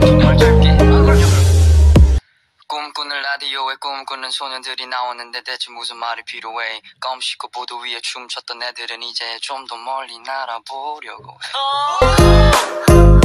선물 줄게. 꿈꾸는 라디오에 꿈꾸는 소년들이 나오는데 대체 무슨 말이 필요해. 껌 씹고 보도 위에 춤췄던 애들은 이제 좀 더 멀리 날아보려고 해.